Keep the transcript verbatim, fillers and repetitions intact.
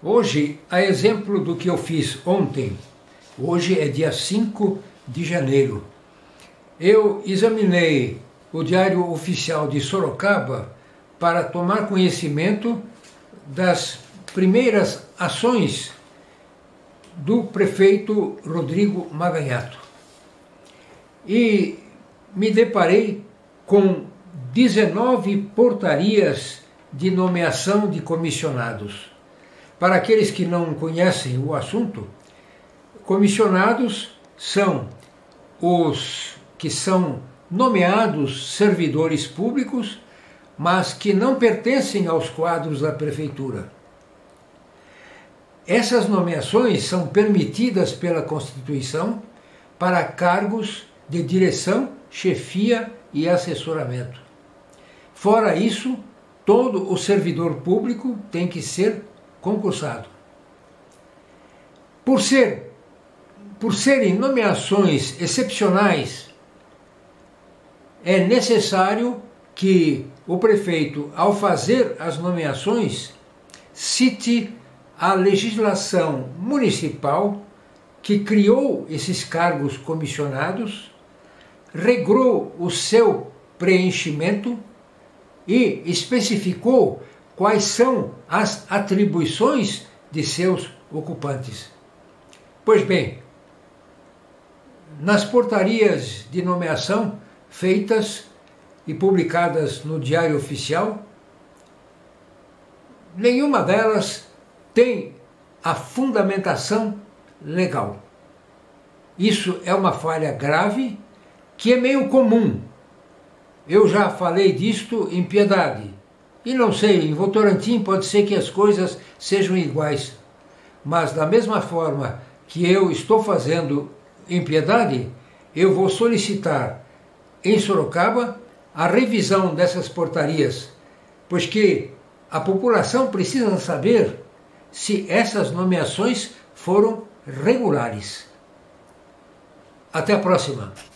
Hoje, a exemplo do que eu fiz ontem, hoje é dia cinco de janeiro, eu examinei o Diário Oficial de Sorocaba para tomar conhecimento das primeiras ações do prefeito Rodrigo Maganhato. E me deparei com dezenove portarias de nomeação de comissionados. Para aqueles que não conhecem o assunto, comissionados são os que são nomeados servidores públicos, mas que não pertencem aos quadros da prefeitura. Essas nomeações são permitidas pela Constituição para cargos de direção, chefia e assessoramento. Fora isso, todo o servidor público tem que ser concursado. Por ser, por serem nomeações excepcionais, é necessário que o prefeito, ao fazer as nomeações, cite a legislação municipal que criou esses cargos comissionados, regrou o seu preenchimento e especificou quais são as atribuições de seus ocupantes. Pois bem, nas portarias de nomeação feitas e publicadas no Diário Oficial, nenhuma delas tem a fundamentação legal. Isso é uma falha grave que é meio comum. Eu já falei disto em Piedade. E não sei, em Votorantim pode ser que as coisas sejam iguais. Mas da mesma forma que eu estou fazendo em Piedade, eu vou solicitar em Sorocaba a revisão dessas portarias, pois que a população precisa saber se essas nomeações foram regulares. Até a próxima!